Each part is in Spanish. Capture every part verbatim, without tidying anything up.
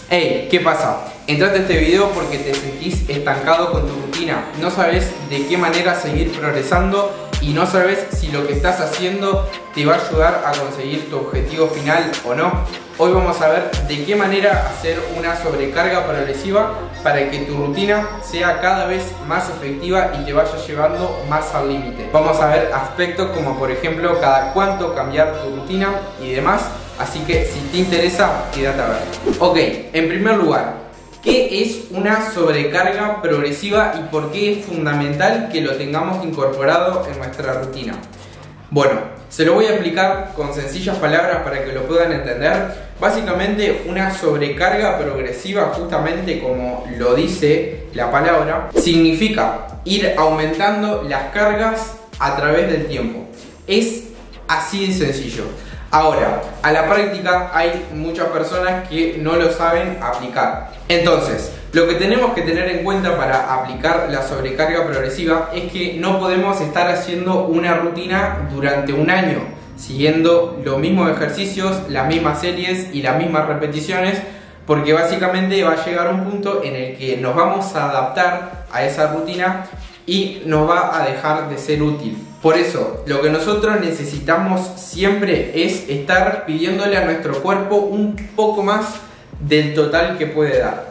Hey, ¿qué pasa? Entraste a este video porque te sentís estancado con tu rutina, no sabes de qué manera seguir progresando y no sabes si lo que estás haciendo te va a ayudar a conseguir tu objetivo final o no. Hoy vamos a ver de qué manera hacer una sobrecarga progresiva para que tu rutina sea cada vez más efectiva y te vaya llevando más al límite. Vamos a ver aspectos como por ejemplo cada cuánto cambiar tu rutina y demás. Así que si te interesa, quédate a ver. Ok, en primer lugar, ¿qué es una sobrecarga progresiva y por qué es fundamental que lo tengamos incorporado en nuestra rutina? Bueno, se lo voy a explicar con sencillas palabras para que lo puedan entender. Básicamente, una sobrecarga progresiva, justamente como lo dice la palabra, significa ir aumentando las cargas a través del tiempo. Es así de sencillo. Ahora, a la práctica hay muchas personas que no lo saben aplicar. Entonces, lo que tenemos que tener en cuenta para aplicar la sobrecarga progresiva es que no podemos estar haciendo una rutina durante un año, siguiendo los mismos ejercicios, las mismas series y las mismas repeticiones, porque básicamente va a llegar un punto en el que nos vamos a adaptar a esa rutina y nos va a dejar de ser útil. Por eso, lo que nosotros necesitamos siempre es estar pidiéndole a nuestro cuerpo un poco más del total que puede dar.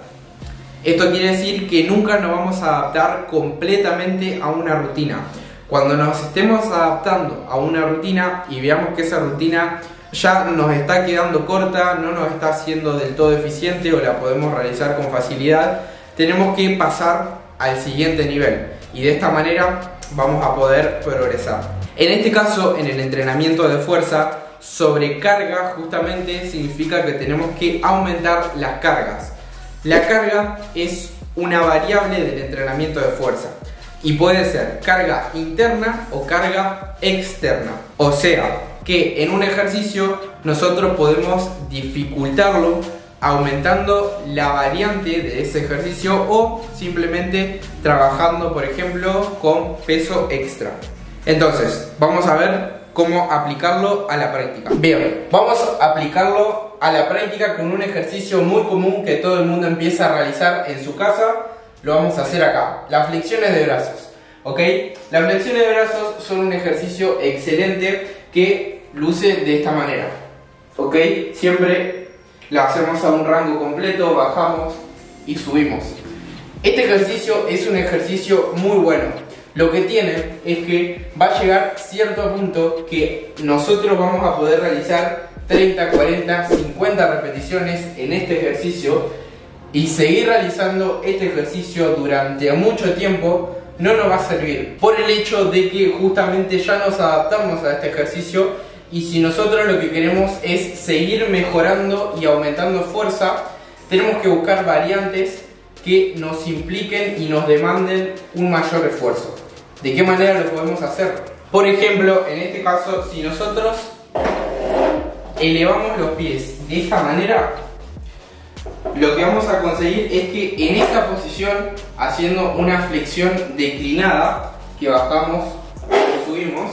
Esto quiere decir que nunca nos vamos a adaptar completamente a una rutina. Cuando nos estemos adaptando a una rutina y veamos que esa rutina ya nos está quedando corta, no nos está siendo del todo eficiente o la podemos realizar con facilidad, tenemos que pasar al siguiente nivel y de esta manera vamos a poder progresar. En este caso, en el entrenamiento de fuerza, sobrecarga justamente significa que tenemos que aumentar las cargas. La carga es una variable del entrenamiento de fuerza y puede ser carga interna o carga externa. O sea, que en un ejercicio nosotros podemos dificultarlo aumentando la variante de ese ejercicio o simplemente trabajando, por ejemplo, con peso extra. Entonces, vamos a ver cómo aplicarlo a la práctica. Bien, vamos a aplicarlo a la práctica con un ejercicio muy común que todo el mundo empieza a realizar en su casa. Lo vamos a hacer acá, las flexiones de brazos. ¿Ok? Las flexiones de brazos son un ejercicio excelente que luce de esta manera. ¿Ok? Siempre la hacemos a un rango completo, bajamos y subimos. Este ejercicio es un ejercicio muy bueno. Lo que tiene es que va a llegar cierto punto que nosotros vamos a poder realizar treinta, cuarenta, cincuenta repeticiones en este ejercicio y seguir realizando este ejercicio durante mucho tiempo no nos va a servir por el hecho de que justamente ya nos adaptamos a este ejercicio. Y si nosotros lo que queremos es seguir mejorando y aumentando fuerza, tenemos que buscar variantes que nos impliquen y nos demanden un mayor esfuerzo. ¿De qué manera lo podemos hacer? Por ejemplo, en este caso, si nosotros elevamos los pies de esta manera, lo que vamos a conseguir es que en esta posición, haciendo una flexión declinada, que bajamos y subimos,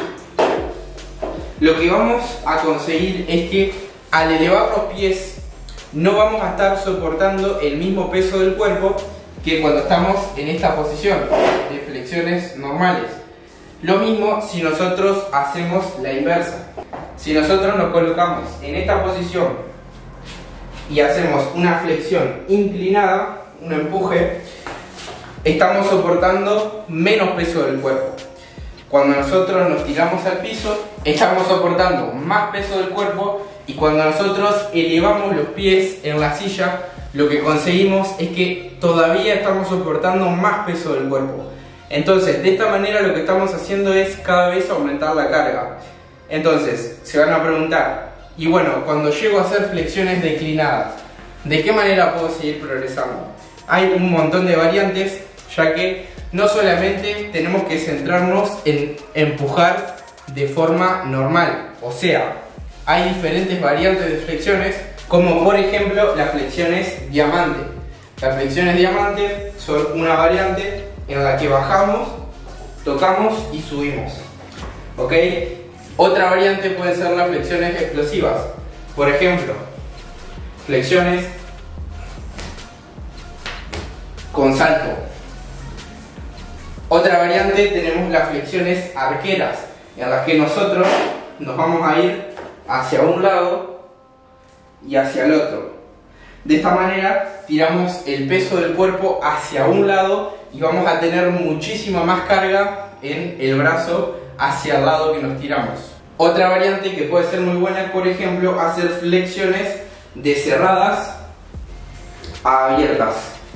lo que vamos a conseguir es que al elevar los pies no vamos a estar soportando el mismo peso del cuerpo que cuando estamos en esta posición de flexiones normales. Lo mismo si nosotros hacemos la inversa. Si nosotros nos colocamos en esta posición y hacemos una flexión inclinada, un empuje, estamos soportando menos peso del cuerpo. Cuando nosotros nos tiramos al piso, estamos soportando más peso del cuerpo y cuando nosotros elevamos los pies en la silla, lo que conseguimos es que todavía estamos soportando más peso del cuerpo. Entonces, de esta manera lo que estamos haciendo es cada vez aumentar la carga. Entonces, se van a preguntar, y bueno, cuando llego a hacer flexiones declinadas, ¿de qué manera puedo seguir progresando? Hay un montón de variantes, ya que no solamente tenemos que centrarnos en empujar de forma normal, o sea, hay diferentes variantes de flexiones, como por ejemplo las flexiones diamante. Las flexiones diamante son una variante en la que bajamos, tocamos y subimos. ¿Ok? Otra variante puede ser las flexiones explosivas. Por ejemplo, flexiones con salto. Otra variante tenemos las flexiones arqueras, en las que nosotros nos vamos a ir hacia un lado y hacia el otro. De esta manera tiramos el peso del cuerpo hacia un lado y vamos a tener muchísima más carga en el brazo hacia el lado que nos tiramos. Otra variante que puede ser muy buena es, por ejemplo, hacer flexiones de cerradas a abiertas.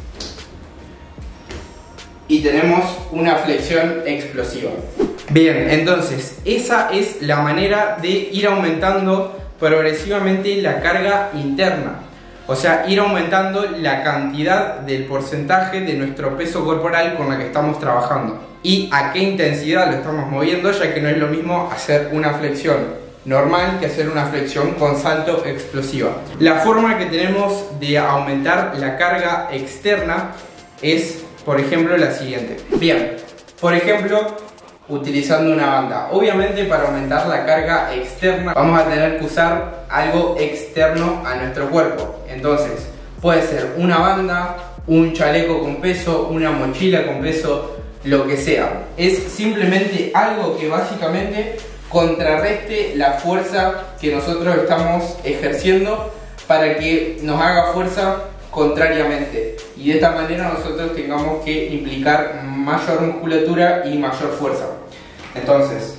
Y tenemos una flexión explosiva. Bien, entonces esa es la manera de ir aumentando progresivamente la carga interna. O sea, ir aumentando la cantidad del porcentaje de nuestro peso corporal con la que estamos trabajando. Y a qué intensidad lo estamos moviendo, ya que no es lo mismo hacer una flexión normal que hacer una flexión con salto explosiva. La forma que tenemos de aumentar la carga externa es, por ejemplo, la siguiente. Bien, por ejemplo, utilizando una banda. Obviamente, para aumentar la carga externa vamos a tener que usar algo externo a nuestro cuerpo. Entonces, puede ser una banda, un chaleco con peso, una mochila con peso, lo que sea. Es simplemente algo que básicamente contrarreste la fuerza que nosotros estamos ejerciendo para que nos haga fuerza contrariamente, y de esta manera nosotros tengamos que implicar mayor musculatura y mayor fuerza. Entonces,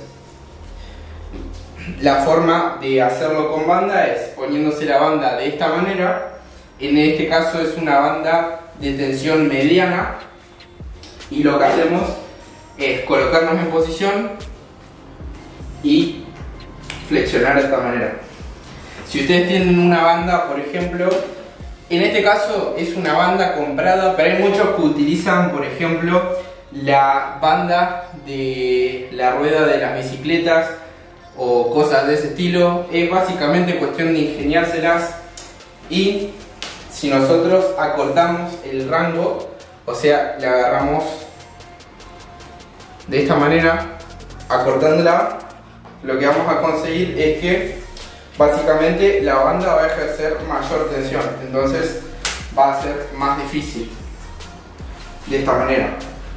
la forma de hacerlo con banda es poniéndose la banda de esta manera. En este caso es una banda de tensión mediana, y lo que hacemos es colocarnos en posición y flexionar de esta manera. Si ustedes tienen una banda, por ejemplo, en este caso es una banda comprada, pero hay muchos que utilizan, por ejemplo, la banda de la rueda de las bicicletas o cosas de ese estilo. Es básicamente cuestión de ingeniárselas, y si nosotros acortamos el rango, o sea, le agarramos de esta manera, acortándola, lo que vamos a conseguir es que básicamente la banda va a ejercer mayor tensión, entonces va a ser más difícil. De esta manera.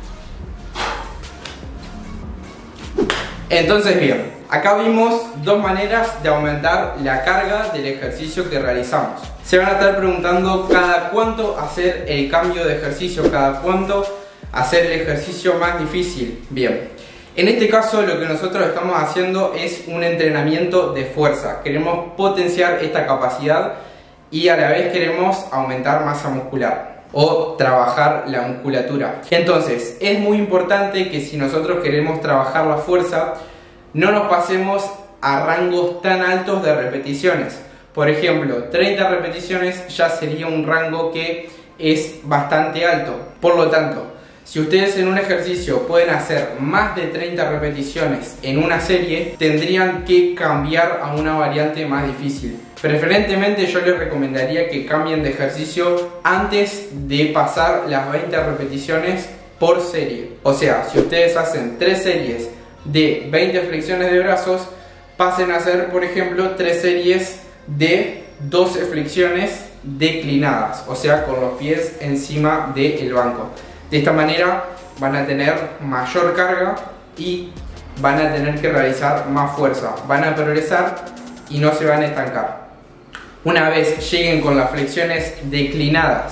Entonces, bien, acá vimos dos maneras de aumentar la carga del ejercicio que realizamos. Se van a estar preguntando cada cuánto hacer el cambio de ejercicio, cada cuánto hacer el ejercicio más difícil. Bien, en este caso lo que nosotros estamos haciendo es un entrenamiento de fuerza. Queremos potenciar esta capacidad y a la vez queremos aumentar masa muscular o trabajar la musculatura. Entonces es muy importante que si nosotros queremos trabajar la fuerza, no nos pasemos a rangos tan altos de repeticiones. Por ejemplo, treinta repeticiones ya sería un rango que es bastante alto. Por lo tanto, si ustedes en un ejercicio pueden hacer más de treinta repeticiones en una serie, tendrían que cambiar a una variante más difícil. Preferentemente yo les recomendaría que cambien de ejercicio antes de pasar las veinte repeticiones por serie. O sea, si ustedes hacen tres series de veinte flexiones de brazos, pasen a hacer, por ejemplo, tres series de doce flexiones declinadas, o sea, con los pies encima del banco. De esta manera van a tener mayor carga y van a tener que realizar más fuerza, van a progresar y no se van a estancar. Una vez lleguen con las flexiones declinadas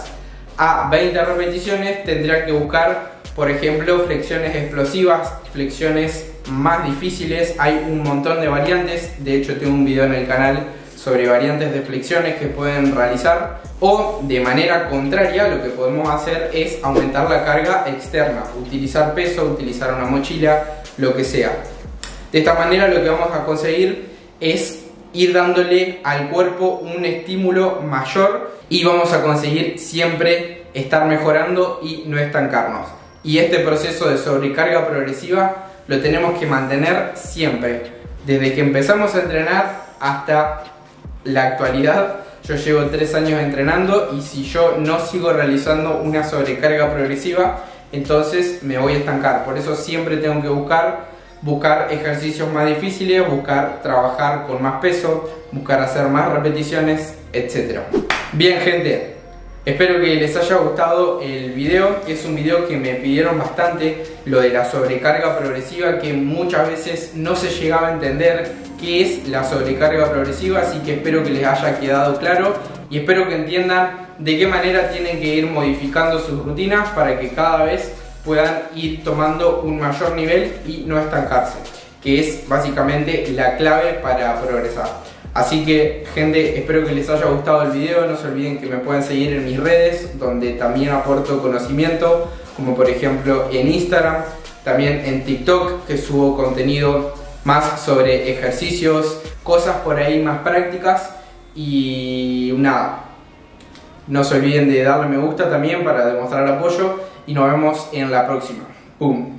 a veinte repeticiones, tendrán que buscar, por ejemplo, flexiones explosivas, flexiones más difíciles. Hay un montón de variantes, de hecho tengo un video en el canal sobre variantes de flexiones que pueden realizar. O de manera contraria, lo que podemos hacer es aumentar la carga externa, utilizar peso, utilizar una mochila, lo que sea. De esta manera lo que vamos a conseguir es ir dándole al cuerpo un estímulo mayor y vamos a conseguir siempre estar mejorando y no estancarnos. Y este proceso de sobrecarga progresiva lo tenemos que mantener siempre, desde que empezamos a entrenar hasta la actualidad. Yo llevo tres años entrenando y si yo no sigo realizando una sobrecarga progresiva, entonces me voy a estancar. Por eso siempre tengo que buscar, buscar ejercicios más difíciles, buscar trabajar con más peso, buscar hacer más repeticiones, etcétera. Bien, gente, Espero que les haya gustado el video. Es un video que me pidieron bastante, lo de la sobrecarga progresiva, que muchas veces no se llegaba a entender qué es la sobrecarga progresiva, así que espero que les haya quedado claro y espero que entiendan de qué manera tienen que ir modificando sus rutinas para que cada vez puedan ir tomando un mayor nivel y no estancarse, que es básicamente la clave para progresar. Así que, gente, espero que les haya gustado el video. No se olviden que me pueden seguir en mis redes, donde también aporto conocimiento, como por ejemplo en Instagram, también en TikTok, que subo contenido más sobre ejercicios, cosas por ahí más prácticas. Y nada, no se olviden de darle me gusta también para demostrar apoyo y nos vemos en la próxima. ¡Pum!